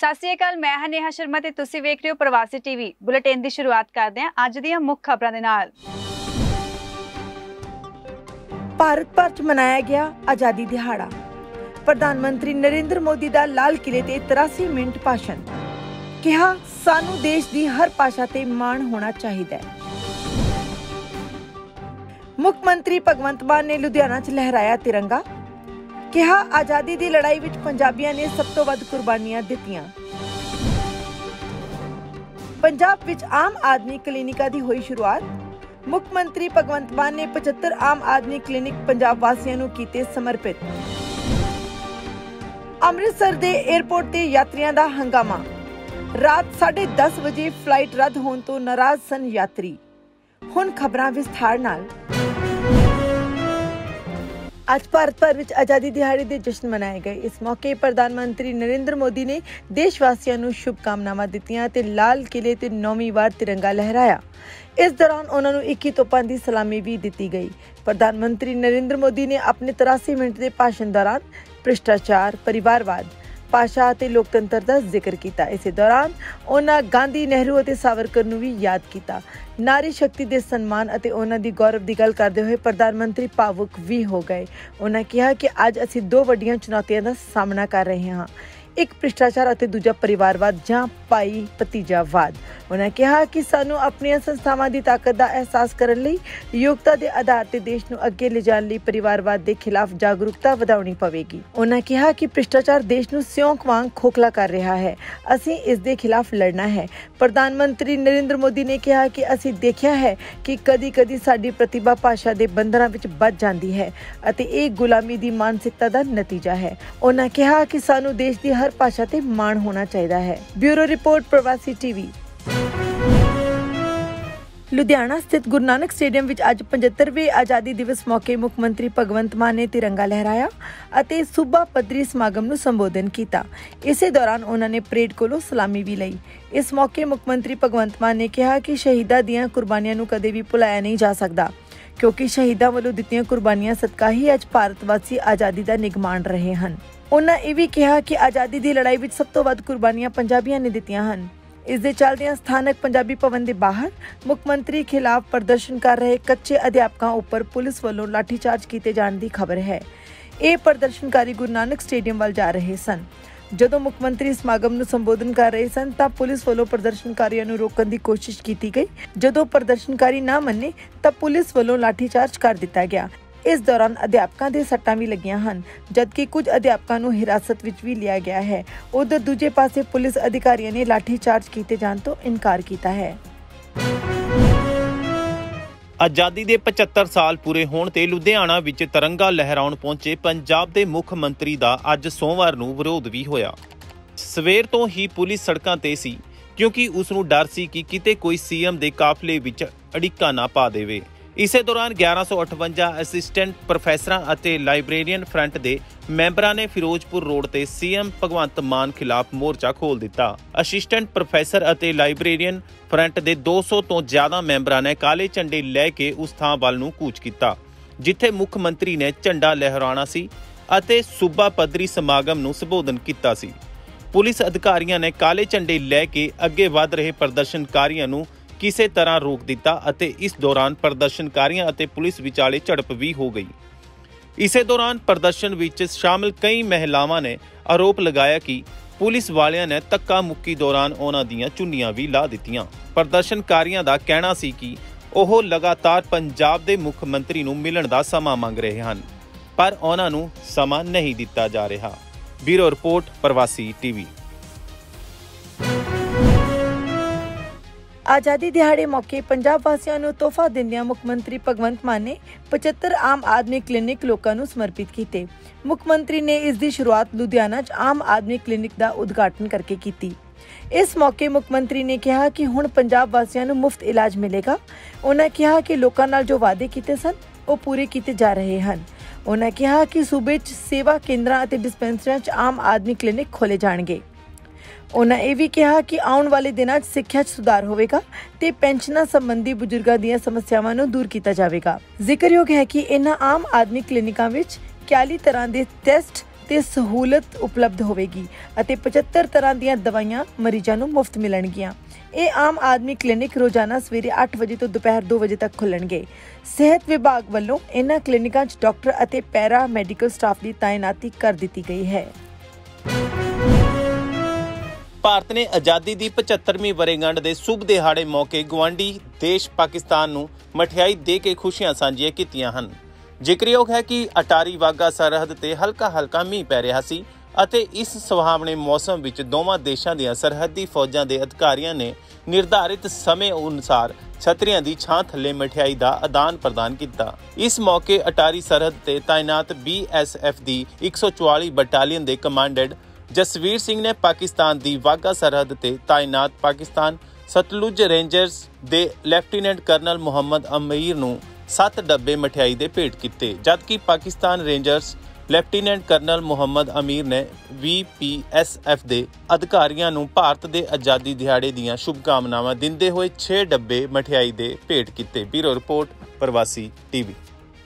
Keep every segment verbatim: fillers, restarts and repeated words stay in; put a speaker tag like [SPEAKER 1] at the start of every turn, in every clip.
[SPEAKER 1] ਸਤਿ ਸ਼੍ਰੀ ਅਕਾਲ, मैं ਹਾਂ नेहा शर्मा ਤੇ ਤੁਸੀਂ ਵੇਖ ਰਹੇ ਹੋ ਪ੍ਰਵਾਸੀ ਟੀਵੀ। ਬੁਲੇਟਿਨ ਦੀ ਸ਼ੁਰੂਆਤ ਕਰਦੇ ਹਾਂ ਅੱਜ ਦੀਆਂ ਮੁੱਖ ਖਬਰਾਂ ਦੇ ਨਾਲ।
[SPEAKER 2] ਭਾਰਤ ਭਰ ਚ ਮਨਾਇਆ ਗਿਆ ਆਜ਼ਾਦੀ ਦਿਹਾੜਾ। ਪ੍ਰਧਾਨ ਮੰਤਰੀ ਨਰਿੰਦਰ ਮੋਦੀ ਦਾ ਲਾਲ ਕਿਲੇ ਤੇ ਤਰਾਸੀ ਮਿੰਟ ਭਾਸ਼ਣ। ਕਿਹਾ ਸਾਨੂੰ ਦੇਸ਼ ਦੀ ਹਰ ਭਾਸ਼ਾ ਤੇ ਮਾਣ ਹੋਣਾ ਚਾਹੀਦਾ ਹੈ। ਮੁੱਖ ਮੰਤਰੀ ਭਗਵੰਤ ਮਾਨ ਨੇ ਲੁਧਿਆਣਾ ਚ ਲਹਿਰਾਇਆ ਤਿਰੰਗਾ। ਕਿਹਾ ਆਜ਼ਾਦੀ ਦੀ ਲੜਾਈ ਵਿੱਚ ਪੰਜਾਬੀਆਂ ਨੇ ਸਭ ਤੋਂ ਵੱਧ ਕੁਰਬਾਨੀਆਂ ਦਿੱਤੀਆਂ। ਪੰਜਾਬ ਵਿੱਚ ਆਮ ਆਦਮੀ ਕਲੀਨਿਕਾਂ ਦੀ ਹੋਈ ਸ਼ੁਰੂਆਤ। ਮੁੱਖ ਮੰਤਰੀ ਭਗਵੰਤ ਮਾਨ ਨੇ ਪਝੱਤਰ ਆਮ ਆਦਮੀ ਕਲੀਨਿਕ ਪੰਜਾਬ ਵਾਸੀਆਂ ਨੂੰ ਕੀਤੇ ਸਮਰਪਿਤ। ਅੰਮ੍ਰਿਤਸਰ ਦੇ 에ਅਰਪੋਰਟ ਤੇ ਯਾਤਰੀਆਂ ਦਾ ਹੰਗਾਮਾ। ਰਾਤ ਸਾਢੇ ਦਸ ਵਜੇ ਫਲਾਈਟ ਰੱਦ ਹੋਣ ਤੋਂ ਨਾਰਾਜ਼ ਸਨ ਯਾਤਰੀ। ਹੁਣ ਖਬਰਾਂ ਵਿਸਥਾਰ ਨਾਲ। ਅੱਜ ਭਾਰਤ ਭਰ ਵਿੱਚ ਆਜ਼ਾਦੀ ਦਿਹਾੜੇ ਦੇ ਜਸ਼ਨ ਮਨਾਏ ਗਏ। ਇਸ ਮੌਕੇ ਪ੍ਰਧਾਨ ਮੰਤਰੀ ਨਰਿੰਦਰ ਮੋਦੀ ਨੇ ਦੇਸ਼ ਵਾਸੀਆਂ ਨੂੰ ਸ਼ੁਭਕਾਮਨਾਵਾਂ ਦਿੱਤੀਆਂ ਤੇ ਲਾਲ ਕਿਲੇ ਤੇ ਨੌਵੀਂ ਵਾਰ ਤਿਰੰਗਾ ਲਹਿਰਾਇਆ। ਇਸ ਦੌਰਾਨ ਉਹਨਾਂ ਨੂੰ ਇੱਕੀ ਤੋਪਾਂ ਦੀ ਸਲਾਮੀ ਵੀ ਦਿੱਤੀ ਗਈ। ਪ੍ਰਧਾਨ ਮੰਤਰੀ ਨਰਿੰਦਰ ਮੋਦੀ ਨੇ ਆਪਣੇ ਤਰਾਸੀ ਮਿੰਟ ਦੇ ਭਾਸ਼ਣ ਦੌਰਾਨ ਭ੍ਰਿਸ਼ਟਾਚਾਰ, ਪਰਿਵਾਰਵਾਦ, ਭਾਸ਼ਾ ਅਤੇ ਲੋਕਤੰਤਰ ਦਾ ਜ਼ਿਕਰ ਕੀਤਾ। ਇਸੇ ਦੌਰਾਨ ਉਹਨਾਂ ਗਾਂਧੀ, ਨਹਿਰੂ ਅਤੇ ਸਾਵਰਕਰ ਨੂੰ ਵੀ ਯਾਦ ਕੀਤਾ। ਨਾਰੀ ਸ਼ਕਤੀ ਦੇ ਸਨਮਾਨ ਅਤੇ ਉਹਨਾਂ ਦੀ ਗੌਰਵ ਦੀ ਗੱਲ ਕਰਦੇ ਹੋਏ ਪ੍ਰਧਾਨ ਮੰਤਰੀ ਭਾਵੁਕ ਵੀ ਹੋ ਗਏ। ਉਹਨਾਂ ਕਿਹਾ ਕਿ ਅੱਜ ਅਸੀਂ ਦੋ ਵੱਡੀਆਂ ਚੁਣੌਤੀਆਂ ਦਾ ਸਾਹਮਣਾ ਕਰ ਰਹੇ ਹਾਂ, ਇੱਕ ਭ੍ਰਿਸ਼ਟਾਚਾਰ ਅਤੇ ਦੂਜਾ ਪਰਿਵਾਰਵਾਦ ਜਾਂ ਭਾਈ ਭਤੀਜਾਵਾਦ। ਉਹਨਾਂ ਕਿਹਾ ਕਿ ਸਾਨੂੰ ਆਪਣੀਆਂ ਸੰਸਥਾਵਾਂ ਦੀ ਤਾਕਤ ਦਾ ਅਹਿਸਾਸ ਕਰਨ ਲਈ ਯੋਗਤਾ ਦੇ ਆਧਾਰ ਤੇ ਦੇਸ਼ ਨੂੰ ਅੱਗੇ ਲਿਜਾਣ ਲਈ ਪਰਿਵਾਰਵਾਦ ਦੇ ਖਿਲਾਫ ਜਾਗਰੂਕਤਾ ਵਧਾਉਣੀ ਪਵੇਗੀ। ਉਹਨਾਂ ਕਿਹਾ ਕਿ ਭ੍ਰਿਸ਼ਟਾਚਾਰ ਦੇਸ਼ ਨੂੰ ਸਿਉਂਕ ਵਾਂਗ ਖੋਖਲਾ ਕਰ ਰਿਹਾ ਹੈ, ਅਸੀਂ ਇਸ ਦੇ ਖਿਲਾਫ ਲੜਨਾ ਹੈ। ਪ੍ਰਧਾਨ ਮੰਤਰੀ ਨਰਿੰਦਰ ਮੋਦੀ ਨੇ ਕਿਹਾ ਕਿ ਅਸੀਂ ਦੇਖਿਆ ਹੈ ਕਿ ਕਦੀ ਕਦੀ ਸਾਡੀ ਪ੍ਰਤਿਭਾ ਭਾਸ਼ਾ ਦੇ ਬੰਧਨਾਂ ਵਿੱਚ ਬੱਝ ਜਾਂਦੀ ਹੈ ਅਤੇ ਇਹ ਗੁਲਾਮੀ ਦੀ ਮਾਨਸਿਕਤਾ ਦਾ ਨਤੀਜਾ ਹੈ। ਉਹਨਾਂ ਕਿਹਾ ਕਿ ਸਾਨੂੰ ਦੇਸ਼ ਦੀ ਹਰ ਭਾਸ਼ਾ ਤੇ ਮਾਣ ਹੋਣਾ ਚਾਹੀਦਾ ਹੈ। Bureau report, Pravasi TV. Ludhiana ਸਥਿਤ ਗੁਰੂ ਨਾਨਕ ਸਟੇਡੀਅਮ ਵਿੱਚ ਅੱਜ ਪਝੱਤਰਵੇਂ ਆਜ਼ਾਦੀ ਦਿਵਸ ਮੌਕੇ ਮੁੱਖ ਮੰਤਰੀ ਭਗਵੰਤ ਮਾਨ ਨੇ ਤਿਰੰਗਾ ਲਹਿਰਾਇਆ ਅਤੇ ਸੂਬਾ ਪੱਧਰੀ ਸਮਾਗਮ ਨੂੰ ਸੰਬੋਧਨ ਕੀਤਾ। ਇਸੇ ਦੌਰਾਨ ਉਹਨਾਂ ਨੇ ਪਰੇਡ ਕੋਲੋਂ ਸਲਾਮੀ ਵੀ ਲਈ। ਇਸ ਮੌਕੇ ਮੁੱਖ ਮੰਤਰੀ ਭਗਵੰਤ ਮਾਨ ਨੇ ਕਿਹਾ ਕਿ ਸ਼ਹੀਦਾਂ ਦੀਆਂ ਕੁਰਬਾਨੀਆਂ ਨੂੰ ਕਦੇ ਵੀ ਭੁਲਾਇਆ ਨਹੀਂ ਜਾ ਸਕਦਾ, ਕਿਉਂਕਿ ਸ਼ਹੀਦਾਂ ਵੱਲੋਂ ਦਿੱਤੀਆਂ ਕੁਰਬਾਨੀਆਂ ਸਦਕਾ ਹੀ ਅੱਜ ਭਾਰਤ ਵਾਸੀ ਆਜ਼ਾਦੀ ਦਾ ਨਿਗਮਾਣ ਰਹੇ ਹਨ। ਉਹਨਾਂ ਇਹ ਵੀ ਕਿਹਾ ਕਿ ਆਜ਼ਾਦੀ ਦੀ ਲੜਾਈ ਵਿੱਚ ਸਭ ਤੋਂ ਵੱਧ ਕੁਰਬਾਨੀਆਂ ਪੰਜਾਬੀਆਂ ਨੇ ਦਿੱਤੀਆਂ ਹਨ। ਇਸ ਦੇ ਚੱਲਦਿਆਂ ਸਥਾਨਕ ਪੰਜਾਬੀ ਭਵਨ ਦੇ ਬਾਹਰ ਮੁੱਖ ਮੰਤਰੀ ਖਿਲਾਫ ਪ੍ਰਦਰਸ਼ਨ ਕਰ ਰਹੇ ਕੱਚੇ ਅਧਿਆਪਕਾਂ ਉੱਪਰ ਪੁਲਿਸ ਵੱਲੋਂ ਲਾਠੀਚਾਰਜ ਕੀਤੇ ਜਾਣ ਦੀ ਖਬਰ ਹੈ। ਇਹ ਪ੍ਰਦਰਸ਼ਨਕਾਰੀ ਗੁਰੂ ਨਾਨਕ ਸਟੇਡੀਅਮ ਵੱਲ ਜਾ ਰਹੇ ਸਨ। ਜਦੋਂ ਮੁੱਖ ਮੰਤਰੀ ਸਮਾਗਮ ਨੂੰ ਸੰਬੋਧਨ ਕਰ ਰਹੇ ਸਨ ਤਾਂ ਪੁਲਿਸ ਵੱਲੋਂ ਪ੍ਰਦਰਸ਼ਨਕਾਰੀਆਂ ਨੂੰ ਰੋਕਣ ਦੀ ਕੋਸ਼ਿਸ਼ ਕੀਤੀ ਗਈ। ਜਦੋਂ ਪ੍ਰਦਰਸ਼ਨਕਾਰੀ ਨਾ ਮੰਨੇ ਤਾਂ ਪੁਲਿਸ ਵੱਲੋਂ ਲਾਠੀਚਾਰਜ ਕਰ ਦਿੱਤਾ ਗਿਆ। ਇਸ ਦੌਰਾਨ ਅਧਿਆਪਕਾਂ ਦੇ ਸੱਟਾਂ ਵੀ ਲੱਗੀਆਂ ਹਨ, ਜਦਕਿ ਕੁਝ ਅਧਿਆਪਕਾਂ ਨੂੰ ਹਿਰਾਸਤ ਵਿੱਚ ਵੀ ਲਿਆ ਗਿਆ ਹੈ। ਉਧਰ ਦੂਜੇ ਪਾਸੇ ਪੁਲਿਸ ਅਧਿਕਾਰੀਆਂ ਨੇ ਲਾਠੀਚਾਰਜ ਕੀਤੇ ਜਾਣ ਤੋਂ ਇਨਕਾਰ ਕੀਤਾ ਹੈ।
[SPEAKER 3] ਆਜ਼ਾਦੀ ਦੇ ਪਝੱਤਰ ਸਾਲ ਪੂਰੇ ਹੋਣ ਤੇ ਲੁਧਿਆਣਾ ਵਿੱਚ ਤਿਰੰਗਾ ਲਹਿਰਾਉਣ ਪਹੁੰਚੇ ਪੰਜਾਬ ਦੇ ਮੁੱਖ ਮੰਤਰੀ ਦਾ ਅੱਜ ਸੋਮਵਾਰ ਨੂੰ ਵਿਰੋਧ ਵੀ ਹੋਇਆ। ਸਵੇਰ ਤੋਂ ਹੀ ਪੁਲਿਸ ਸੜਕਾਂ ਤੇ ਸੀ, ਕਿਉਂਕਿ ਉਸ ਨੂੰ ਡਰ ਸੀ ਕਿ ਕਿਤੇ ਕੋਈ ਸੀਐਮ ਦੇ ਕਾਫਲੇ ਵਿੱਚ ਅੜਿੱਕਾ ਨਾ ਪਾ ਦੇਵੇ। ਇਸੇ ਦੌਰਾਨ ਗਿਆਰਾਂ ਸੌ ਅਠਵੰਜਾ ਅਸਿਸਟੈਂਟ ਪ੍ਰੋਫੈਸਰਾਂ ਅਤੇ ਲਾਇਬ੍ਰੇਰੀਅਨ ਫਰੰਟ ਦੇ ਮੈਂਬਰਾਂ ਨੇ ਫਿਰੋਜ਼ਪੁਰ ਰੋਡ ਤੇ ਸੀਐਮ ਭਗਵੰਤ ਮਾਨ ਖਿਲਾਫ ਮੋਰਚਾ ਖੋਲ੍ਹ ਦਿੱਤਾ। ਅਸਿਸਟੈਂਟ ਪ੍ਰੋਫੈਸਰ ਅਤੇ ਲਾਇਬ੍ਰੇਰੀਅਨ ਫਰੰਟ ਦੇ ਦੋ ਸੌ ਤੋਂ ਜ਼ਿਆਦਾ ਮੈਂਬਰਾਂ ਨੇ ਕਾਲੇ ਝੰਡੇ ਲੈ ਕੇ ਉਸ ਥਾਂ ਵੱਲ ਨੂੰ ਕੂਚ ਕੀਤਾ, ਜਿੱਥੇ ਮੁੱਖ ਮੰਤਰੀ ਨੇ ਝੰਡਾ ਲਹਿਰਾਉਣਾ ਸੀ ਅਤੇ ਸੂਬਾ ਪੱਧਰੀ ਸਮਾਗਮ ਨੂੰ ਸੰਬੋਧਨ ਕੀਤਾ ਸੀ। ਪੁਲਿਸ ਅਧਿਕਾਰੀਆਂ ਨੇ ਕਾਲੇ ਝੰਡੇ ਲੈ ਕੇ ਅੱਗੇ ਵਧ ਰਹੇ ਪ੍ਰਦਰਸ਼ਨਕਾਰੀਆਂ ਨੂੰ ਕਿਸੇ ਤਰ੍ਹਾਂ ਰੋਕ ਦਿੱਤਾ ਅਤੇ ਇਸ ਦੌਰਾਨ ਪ੍ਰਦਰਸ਼ਨਕਾਰੀਆਂ ਅਤੇ ਪੁਲਿਸ ਵਿਚਾਲੇ ਝੜਪ ਵੀ ਹੋ ਗਈ। ਇਸੇ ਦੌਰਾਨ ਪ੍ਰਦਰਸ਼ਨ ਵਿੱਚ ਸ਼ਾਮਲ ਕਈ ਮਹਿਲਾਵਾਂ ਨੇ ਆਰੋਪ ਲਗਾਇਆ ਕਿ ਪੁਲਿਸ ਵਾਲਿਆਂ ਨੇ ਧੱਕਾ ਮੁੱਕੀ ਦੌਰਾਨ ਉਹਨਾਂ ਦੀਆਂ ਚੁੰਨੀਆਂ ਵੀ ਲਾ ਦਿੱਤੀਆਂ। ਪ੍ਰਦਰਸ਼ਨਕਾਰੀਆਂ ਦਾ ਕਹਿਣਾ ਸੀ ਕਿ ਉਹ ਲਗਾਤਾਰ ਪੰਜਾਬ ਦੇ ਮੁੱਖ ਮੰਤਰੀ ਨੂੰ ਮਿਲਣ ਦਾ ਸਮਾਂ ਮੰਗ ਰਹੇ ਹਨ, ਪਰ ਉਹਨਾਂ ਨੂੰ ਸਮਾਂ ਨਹੀਂ ਦਿੱਤਾ ਜਾ ਰਿਹਾ। Bureau report, Pravasi TV.
[SPEAKER 2] ਆਜ਼ਾਦੀ ਦਿਹਾੜੇ ਮੌਕੇ ਪੰਜਾਬ ਵਾਸੀਆਂ ਨੂੰ ਤੋਹਫਾ ਦਿੰਦਿਆਂ ਮੁੱਖ ਮੰਤਰੀ ਭਗਵੰਤ ਮਾਨ ਨੇ ਪਝੱਤਰ ਆਮ ਆਦਮੀ ਕਲੀਨਿਕ ਲੋਕਾਂ ਨੂੰ ਸਮਰਪਿਤ ਕੀਤੇ। ਮੁੱਖ ਮੰਤਰੀ ਨੇ ਇਸ ਦੀ ਸ਼ੁਰੂਆਤ ਲੁਧਿਆਣਾ 'ਚ ਆਮ ਆਦਮੀ ਕਲੀਨਿਕ ਦਾ ਉਦਘਾਟਨ ਕਰਕੇ ਕੀਤੀ। ਇਸ ਮੌਕੇ ਮੁੱਖ ਮੰਤਰੀ ਨੇ ਕਿਹਾ ਕਿ ਹੁਣ ਪੰਜਾਬ ਵਾਸੀਆਂ ਨੂੰ ਮੁਫਤ ਇਲਾਜ ਮਿਲੇਗਾ। ਉਹਨਾਂ ਕਿਹਾ ਕਿ ਲੋਕਾਂ ਨਾਲ ਜੋ ਵਾਅਦੇ ਕੀਤੇ ਸਨ ਉਹ ਪੂਰੇ ਕੀਤੇ ਜਾ ਰਹੇ ਹਨ। ਉਹਨਾਂ ਕਿਹਾ ਕਿ ਸੂਬੇ 'ਚ ਸੇਵਾ ਕੇਂਦਰਾਂ ਅਤੇ ਡਿਸਪੈਂਸਰੀਆਂ 'ਚ ਆਮ ਆਦਮੀ ਕਲੀਨਿਕ ਖੋਲ੍ਹੇ ਜਾਣਗੇ। ਉਹਨਾਂ ਇਹ ਵੀ ਕਿਹਾ ਕਿ ਆਉਣ ਵਾਲੇ ਦਿਨਾਂ 'ਚ ਸਿੱਖਿਆ 'ਚ ਸੁਧਾਰ ਹੋਵੇਗਾ ਤੇ ਪੈਨਸ਼ਨਾਂ ਸੰਬੰਧੀ ਬਜ਼ੁਰਗਾਂ ਦੀਆਂ ਸਮੱਸਿਆਵਾਂ ਨੂੰ ਦੂਰ ਕੀਤਾ ਜਾਵੇਗਾ। ਜ਼ਿਕਰਯੋਗ ਹੈ ਕਿ ਇਹਨਾਂ ਆਮ ਆਦਮੀ ਕਲੀਨਿਕਾਂ ਵਿੱਚ ਇਕਤਾਲੀ ਤਰ੍ਹਾਂ ਦੇ ਟੈਸਟ ਤੇ ਸਹੂਲਤ ਉਪਲਬਧ ਹੋਵੇਗੀ ਅਤੇ ਪਝੱਤਰ ਤਰ੍ਹਾਂ ਦੀਆਂ ਦਵਾਈਆਂ ਮਰੀਜ਼ਾਂ ਨੂੰ ਮੁਫਤ ਮਿਲਣਗੀਆਂ। ਇਹ ਆਮ ਆਦਮੀ ਕਲੀਨਿਕ ਰੋਜ਼ਾਨਾ ਸਵੇਰੇ ਅੱਠ ਵਜੇ ਤੋਂ ਦੁਪਹਿਰ ਦੋ ਵਜੇ ਤੱਕ ਖੁੱਲਣਗੇ। ਸਿਹਤ ਵਿਭਾਗ ਵੱਲੋਂ ਇਹਨਾਂ ਕਲੀਨਿਕਾਂ 'ਚ ਡਾਕਟਰ ਅਤੇ ਪੈਰਾ ਮੈਡੀਕਲ ਸਟਾਫ ਦੀ ਤਾਇਨਾਤੀ ਕਰ ਦਿੱਤੀ ਗਈ ਹੈ।
[SPEAKER 3] ਭਾਰਤ ਨੇ ਆਜ਼ਾਦੀ ਦੀ ਪਝੱਤਰਵੀਂ ਵਰ੍ਹੇਗੰਢ ਦੇ ਸ਼ੁਭ ਦਿਹਾੜੇ ਮੌਕੇ ਗੁਆਂਢੀ ਦੇਸ਼ ਪਾਕਿਸਤਾਨ ਨੂੰ ਮਠਿਆਈ ਦੇ ਕੇ ਖੁਸ਼ੀਆਂ ਸਾਂਝੀਆਂ ਕੀਤੀਆਂ ਹਨ। ਜ਼ਿਕਰਯੋਗ ਹੈ ਕਿ ਅਟਾਰੀ ਵਾਘਾ ਸਰਹੱਦ ਤੇ ਹਲਕਾ ਹਲਕਾ ਮੀਂਹ ਪੈ ਰਿਹਾ ਸੀ ਅਤੇ ਇਸ ਸੁਹਾਵਣੇ ਮੌਸਮ ਵਿੱਚ ਦੋਵਾਂ ਦੇਸ਼ਾਂ ਦੀਆਂ ਸਰਹੱਦੀ ਫੌਜਾਂ ਦੇ ਅਧਿਕਾਰੀਆਂ ਨੇ ਨਿਰਧਾਰਿਤ ਸਮੇਂ ਅਨੁਸਾਰ ਛਤਰੀਆਂ ਦੀ ਛਾਂ ਥੱਲੇ ਮਠਿਆਈ ਦਾ ਆਦਾਨ ਪ੍ਰਦਾਨ ਕੀਤਾ। ਇਸ ਮੌਕੇ ਅਟਾਰੀ ਸਰਹੱਦ ਤੇ ਤਾਇਨਾਤ ਬੀ ਐਸ ਐਫ ਦੀ ਇੱਕ ਸੌ ਚੁਆਲੀ ਬਟਾਲੀਅਨ ਦੇ ਕਮਾਂਡੈਂਟ ਜਸਵੀਰ ਸਿੰਘ ਨੇ ਪਾਕਿਸਤਾਨ ਦੀ ਵਾਘਾ ਸਰਹੱਦ ਤੇ ਤਾਇਨਾਤ ਪਾਕਿਸਤਾਨ ਸਤਲੁਜ ਰੇਂਜਰਸ ਦੇ ਲੈਫਟੀਨੈਂਟ ਕਰਨਲ ਮੁਹੰਮਦ ਅਮੀਰ ਨੂੰ ਸੱਤ ਡੱਬੇ ਮਠਿਆਈ ਦੇ ਭੇਟ ਕੀਤੇ, ਜਦਕਿ Pakistan rangers lieutenant colonel Muhammad Amir ਨੇ ਵੀ ਪੀ ਐਸ ਐਫ ਦੇ ਅਧਿਕਾਰੀਆਂ ਨੂੰ ਭਾਰਤ ਦੇ ਆਜ਼ਾਦੀ ਦਿਹਾੜੇ ਦੀਆਂ ਸ਼ੁਭਕਾਮਨਾਵਾਂ ਦਿੰਦੇ ਹੋਏ ਛੇ ਡੱਬੇ ਮਠਿਆਈ ਦੇ ਭੇਟ ਕੀਤੇ। Bureau report Pravasi TV.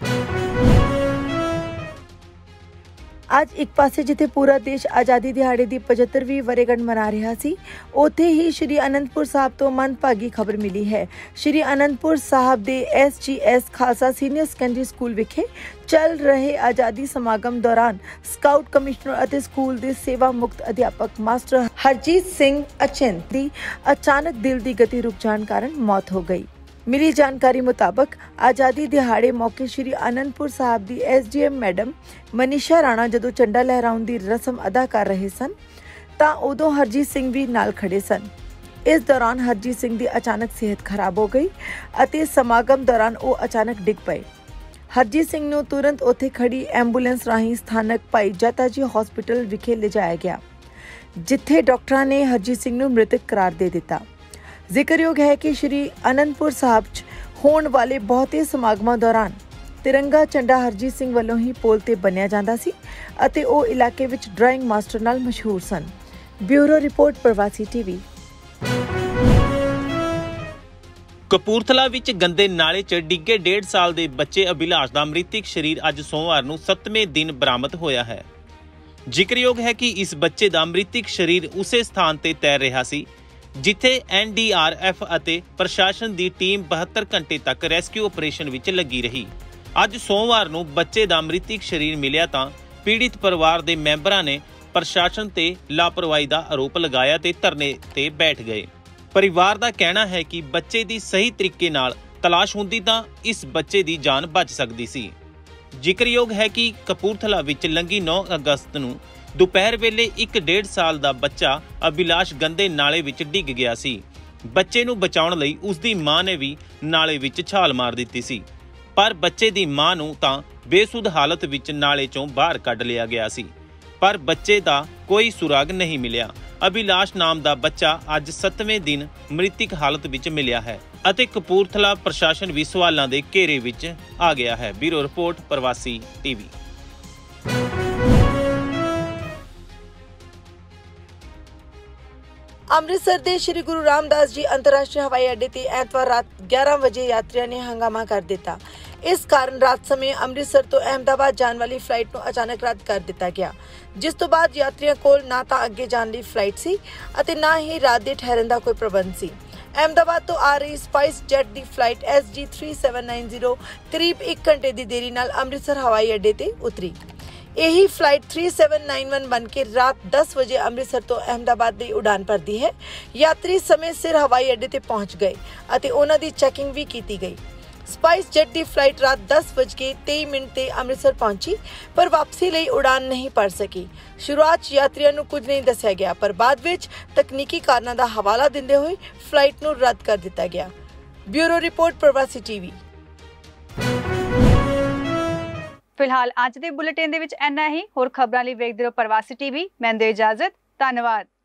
[SPEAKER 2] ਅੱਜ ਇੱਕ ਪਾਸੇ ਜਿੱਥੇ ਪੂਰਾ ਦੇਸ਼ ਆਜ਼ਾਦੀ ਦਿਹਾੜੇ ਦੀ ਪਝੱਤਰਵੀਂ ਵਰ੍ਹੇਗੰਢ ਮਨਾ ਰਿਹਾ ਸੀ, ਉੱਥੇ ਹੀ ਸ਼੍ਰੀ ਅਨੰਦਪੁਰ ਸਾਹਿਬ ਤੋਂ ਮੰਦਭਾਗੀ ਖਬਰ ਮਿਲੀ ਹੈ। ਸ਼੍ਰੀ ਅਨੰਦਪੁਰ ਸਾਹਿਬ ਦੇ S G S Khalsa senior secondary school ਵਿਖੇ ਚੱਲ ਰਹੇ ਆਜ਼ਾਦੀ ਸਮਾਗਮ ਦੌਰਾਨ ਸਕਾਊਟ ਕਮਿਸ਼ਨਰ ਅਤੇ ਸਕੂਲ ਦੇ ਸੇਵਾ ਮੁਕਤ ਅਧਿਆਪਕ ਮਾਸਟਰ ਹਰਜੀਤ ਸਿੰਘ ਅਚਿੰਤ ਦੀ ਅਚਾਨਕ ਦਿਲ ਦੀ ਗਤੀ ਰੁਕ ਜਾਣ ਕਾਰਨ ਮੌਤ ਹੋ ਗਈ। ਮਿਲੀ ਜਾਣਕਾਰੀ ਮੁਤਾਬਕ ਆਜ਼ਾਦੀ ਦਿਹਾੜੇ ਮੌਕੇ ਸ਼੍ਰੀ ਅਨੰਦਪੁਰ ਸਾਹਿਬ ਦੀ S D M madam Manisha Rana ਜਦੋਂ ਝੰਡਾ ਲਹਿਰਾਉਣ ਦੀ ਰਸਮ ਅਦਾ ਕਰ ਰਹੇ ਸਨ ਤਾਂ ਉਦੋਂ ਹਰਜੀਤ ਸਿੰਘ ਵੀ ਨਾਲ ਖੜੇ ਸਨ। ਇਸ ਦੌਰਾਨ ਹਰਜੀਤ ਸਿੰਘ ਦੀ ਅਚਾਨਕ ਸਿਹਤ ਖਰਾਬ ਹੋ ਗਈ ਅਤੇ ਸਮਾਗਮ ਦੌਰਾਨ ਉਹ ਅਚਾਨਕ ਡਿੱਗ ਪਏ। ਹਰਜੀਤ ਸਿੰਘ ਨੂੰ ਤੁਰੰਤ ਉੱਥੇ ਖੜੀ ਐਂਬੂਲੈਂਸ ਰਾਹੀਂ ਸਥਾਨਕ ਭਾਈ ਜਾਤਾ ਜੀ ਹਸਪੀਟਲ ਵਿਖੇ ਲਿਜਾਇਆ ਗਿਆ, ਜਿੱਥੇ ਡਾਕਟਰਾਂ ਨੇ ਹਰਜੀਤ ਸਿੰਘ ਨੂੰ ਮ੍ਰਿਤਕ ਕਰਾਰ ਦੇ ਦਿੱਤਾ। ਜ਼ਿਕਰਯੋਗ ਹੈ ਕਿ ਸ਼੍ਰੀ ਅਨੰਦਪੁਰ ਸਾਹਿਬ 'ਚ ਹੋਣ ਵਾਲੇ ਬਹੁਤੇ ਸਮਾਗਮਾਂ ਦੌਰਾਨ ਤਿਰੰਗਾ ਝੰਡਾ ਹਰਜੀਤ ਸਿੰਘ ਵੱਲੋਂ ਹੀ ਪੋਲ ਤੇ ਬੰਨਿਆ ਜਾਂਦਾ ਸੀ ਅਤੇ ਉਹ ਇਲਾਕੇ ਵਿੱਚ ਡਰਾਇੰਗ ਮਾਸਟਰ ਨਾਲ ਮਸ਼ਹੂਰ ਸਨ। Bureau report Pravasi TV.
[SPEAKER 3] Kapurthala ਵਿੱਚ ਗੰਦੇ ਨਾਲੇ 'ਚ ਡਿੱਗੇ ਡੇਢ ਸਾਲ ਦੇ ਬੱਚੇ ਅਭਿਲਾਸ਼ ਦਾ ਮ੍ਰਿਤਕ ਸਰੀਰ ਅੱਜ ਸੋਮਵਾਰ ਨੂੰ ਸੱਤਵੇਂ ਦਿਨ ਬਰਾਮਦ ਹੋਇਆ ਹੈ। ਜ਼ਿਕਰਯੋਗ ਹੈ ਕਿ ਇਸ ਬੱਚੇ ਦਾ ਮ੍ਰਿਤਕ ਸਰੀਰ ਉਸੇ ਸਥਾਨ ਤੇ ਤੈਰ ਰਿਹਾ ਸੀ ਜਿੱਥੇ ਐਨ ਡੀ ਆਰ ਐਫ ਅਤੇ ਪ੍ਰਸ਼ਾਸਨ ਦੀ ਟੀਮ ਬਹੱਤਰ ਘੰਟੇ ਤੱਕ ਰੈਸਕਿਊ ਆਪਰੇਸ਼ਨ ਵਿੱਚ ਲੱਗੀ ਰਹੀ। ਅੱਜ ਸੋਮਵਾਰ ਨੂੰ ਬੱਚੇ ਦਾ ਮ੍ਰਿਤਕ ਸਰੀਰ ਮਿਲਿਆ ਤਾਂ ਪੀੜਿਤ ਪਰਿਵਾਰ ਦੇ ਮੈਂਬਰਾਂ ਨੇ ਪ੍ਰਸ਼ਾਸਨ ਤੇ ਲਾਪਰਵਾਹੀ ਦਾ ਆਰੋਪ ਲਗਾਇਆ ਤੇ ਧਰਨੇ ਤੇ ਬੈਠ ਗਏ। ਪਰਿਵਾਰ ਦਾ ਕਹਿਣਾ ਹੈ ਕਿ ਬੱਚੇ ਦੀ ਸਹੀ ਤਰੀਕੇ ਨਾਲ ਤਲਾਸ਼ ਹੁੰਦੀ ਤਾਂ ਇਸ ਬੱਚੇ ਦੀ ਜਾਨ ਬਚ ਸਕਦੀ ਸੀ। ਜ਼ਿਕਰਯੋਗ ਹੈ ਕਿ ਕਪੂਰਥਲਾ ਵਿੱਚ ਲੰਘੀ ਨੌਂ ਅਗਸਤ ਨੂੰ ਦੁਪਹਿਰ ਵੇਲੇ ਇੱਕ ਡੇਢ ਸਾਲ ਦਾ ਬੱਚਾ ਅਭਿਲਾਸ਼ ਗੰਦੇ ਨਾਲੇ ਵਿੱਚ ਡਿੱਗ ਗਿਆ ਸੀ। ਬੱਚੇ ਨੂੰ ਬਚਾਉਣ ਲਈ ਉਸ ਦੀ ਮਾਂ ਨੇ ਵੀ ਨਾਲੇ ਵਿੱਚ ਛਾਲ ਮਾਰ ਦਿੱਤੀ ਸੀ, ਪਰ ਬੱਚੇ ਦੀ ਮਾਂ ਨੂੰ ਤਾਂ ਬੇਸੁੱਧ ਹਾਲਤ ਵਿੱਚ ਨਾਲੇ ਚੋਂ ਬਾਹਰ ਕੱਢ ਲਿਆ ਗਿਆ ਸੀ, ਪਰ ਬੱਚੇ ਦਾ ਕੋਈ ਸੁਰਾਗ ਨਹੀਂ ਮਿਲਿਆ। ਅਭਿਲਾਸ਼ ਨਾਮ ਦਾ ਬੱਚਾ ਅੱਜ ਸੱਤਵੇਂ ਦਿਨ ਮ੍ਰਿਤਕ ਹਾਲਤ ਵਿੱਚ ਮਿਲਿਆ ਹੈ ਅਤੇ ਕਪੂਰਥਲਾ ਪ੍ਰਸ਼ਾਸਨ ਵੀ ਸਵਾਲਾਂ ਦੇ ਘੇਰੇ ਵਿੱਚ ਆ ਗਿਆ ਹੈ। Bureau report Pravasi TV.
[SPEAKER 2] Amritsar ਦੇ ਸ਼੍ਰੀ ਗੁਰੂ ਰਾਮਦਾਸ ਜੀ ਅੰਤਰਰਾਸ਼ਟਰੀ ਹਵਾਈ ਅੱਡੇ ਤੇ ਐਤਵਾਰ ਰਾਤ ਗਿਆਰਾਂ ਵਜੇ ਯਾਤਰੀਆਂ ਨੇ ਹੰਗਾਮਾ ਕਰ ਦਿੱਤਾ। ਇਸ ਕਾਰਨ ਰਾਤ ਸਮੇਂ ਅੰਮ੍ਰਿਤਸਰ ਤੋਂ ਅਹਿਮਦਾਬਾਦ ਜਾਣ ਵਾਲੀ ਫਲਾਈਟ ਨੂੰ ਅਚਾਨਕ ਰੱਦ ਕਰ ਦਿੱਤਾ ਗਿਆ, ਜਿਸ ਤੋਂ ਬਾਅਦ ਯਾਤਰੀਆਂ ਕੋਲ ਨਾ ਤਾਂ ਅੱਗੇ ਜਾਣ ਲਈ ਫਲਾਈਟ ਸੀ ਅਤੇ ਨਾ ਹੀ ਰਾਤ ਦੇ ਠਹਿਰਨ ਦਾ ਕੋਈ ਪ੍ਰਬੰਧ ਸੀ। ਅਹਿਮਦਾਬਾਦ ਤੋਂ ਆ ਰਹੀ ਸਪਾਈਸ ਜੈਟ ਦੀ ਫਲਾਈਟ ਐਸ ਜੀ ਤਿੰਨ ਸੱਤ ਨੌਂ ਜ਼ੀਰੋ ਕਰੀਬ ਇੱਕ ਘੰਟੇ ਦੀ ਦੇਰੀ ਨਾਲ ਅੰਮ੍ਰਿਤਸਰ ਹਵਾਈ ਅੱਡੇ ਤੇ ਉਤਰੀ। ਇਹੀ ਫਲਾਈਟ ਤਿੰਨ ਸੱਤ ਨੌਂ ਇੱਕ ਬਣ ਕੇ ਰਾਤ ਦਸ ਵਜੇ ਅੰਮ੍ਰਿਤਸਰ ਤੋਂ ਅਹਿਮਦਾਬਾਦ ਲਈ ਉਡਾਨ ਭਰਦੀ ਹੈ। ਯਾਤਰੀ ਸਮੇਂ ਸਿਰ ਹਵਾਈ ਅੱਡੇ ਤੇ ਪਹੁੰਚ ਗਏ ਅਤੇ ਉਹਨਾਂ ਦੀ ਚੈਕਿੰਗ ਵੀ ਕੀਤੀ ਗਈ। ਸਪਾਈਸ ਜੈਟ ਦੀ ਫਲਾਈਟ ਰਾਤ ਦਸ ਵਜ ਕੇ ਤੇਈ ਮਿੰਟ ਤੇ ਅੰਮ੍ਰਿਤਸਰ ਪਹੁੰਚੀ, ਪਰ ਵਾਪਸੀ ਲਈ ਉਡਾਨ ਨਹੀਂ ਭਰ ਸਕੀ। ਸ਼ੁਰੂਆਤ 'ਚ ਯਾਤਰੀਆਂ ਨੂੰ ਕੁਝ ਨਹੀਂ ਦੱਸਿਆ ਗਿਆ, ਪਰ ਬਾਅਦ ਵਿੱਚ ਤਕਨੀਕੀ ਕਾਰਨਾਂ ਦਾ ਹਵਾਲਾ ਦਿੰਦੇ ਹੋਏ ਫਲਾਈਟ ਨੂੰ ਰੱਦ ਕਰ ਦਿੱਤਾ ਗਿਆ। Bureau report Pravasi TV.
[SPEAKER 1] ਫਿਲਹਾਲ ਅੱਜ ਦੇ ਬੁਲੇਟਿਨ ਦੇ ਵਿੱਚ ਇੰਨਾ ਹੀ। ਹੋਰ ਖਬਰਾਂ ਲਈ ਵੇਖਦੇ ਰਹੋ ਪ੍ਰਵਾਸੀ ਟੀਵੀ। ਮੈਂ ਦਿਓ ਇਜਾਜ਼ਤ। ਧੰਨਵਾਦ।